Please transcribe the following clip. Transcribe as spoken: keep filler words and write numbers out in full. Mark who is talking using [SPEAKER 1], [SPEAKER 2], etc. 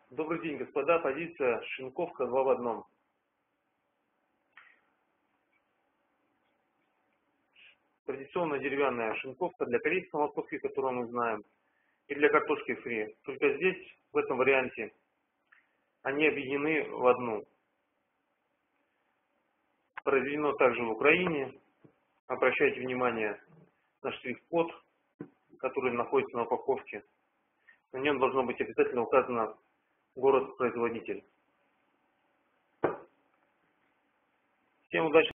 [SPEAKER 1] Добрый день, господа. Позиция шинковка два в одном. Традиционная деревянная шинковка для корейской морковки, которую мы знаем, и для картошки фри. Только здесь, в этом варианте, они объединены в одну. Произведено также в Украине. Обращайте внимание на штрих-код, который находится на упаковке. На нем должно быть обязательно указано город-производитель. Всем удачи!